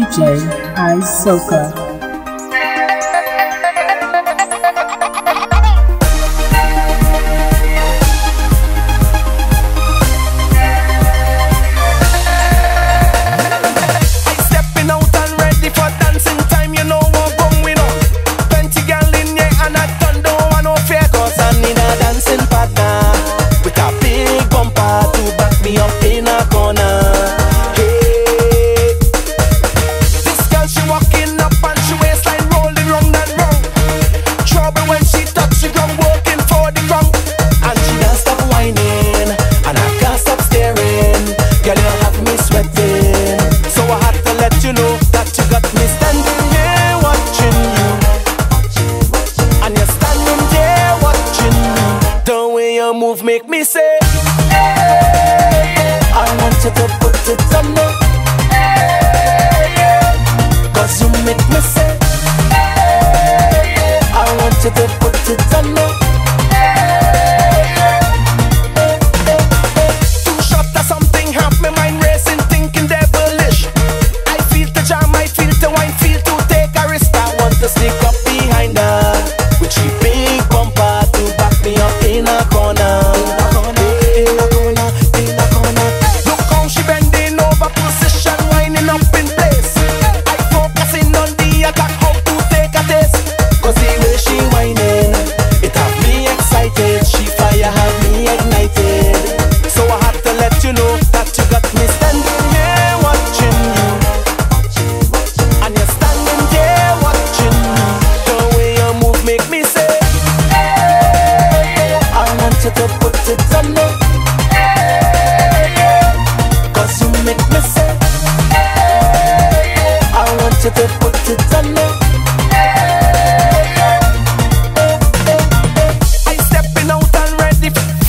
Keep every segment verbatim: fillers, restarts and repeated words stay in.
D J Isoka. Move make me say, hey, I want you to put it on me, hey, cause you make me say, hey, I want you to put it on me, hey, too short or something, half my mind racing, thinking devilish. I feel the jam, I feel the wine, feel to take a risk. I want to sneak up behind her with she big bumper to back me up in a corner. To put it on me, I stepping out and ready,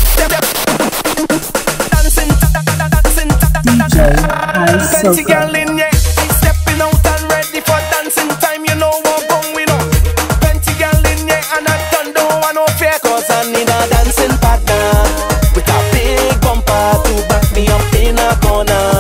dancing, dancing, D J plenty girl Isoka. in yeah. I stepping out and ready for dancing time. You know what going on? Plenty girl in yeah, and I done don't want no fear, cause I need a dancing partner with a big bumper to back me up in a corner.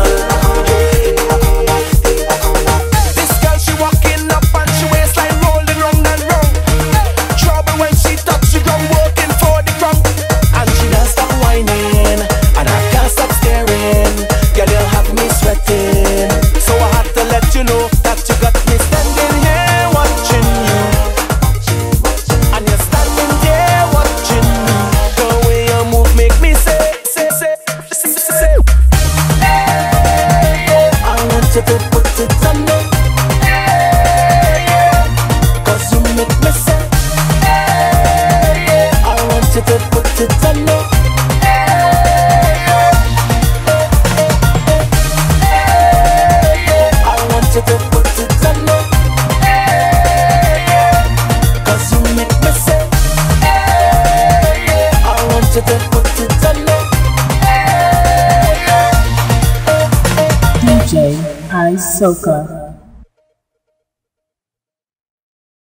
To put it on me, cause you make me say, I want you to put it on me, I want you to put it on me, cause you make me say, I want you to put it on me, D J Isoka.